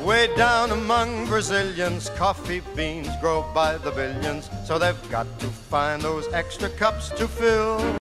Way down among Brazilians, coffee beans grow by the billions, so they've got to find those extra cups to fill.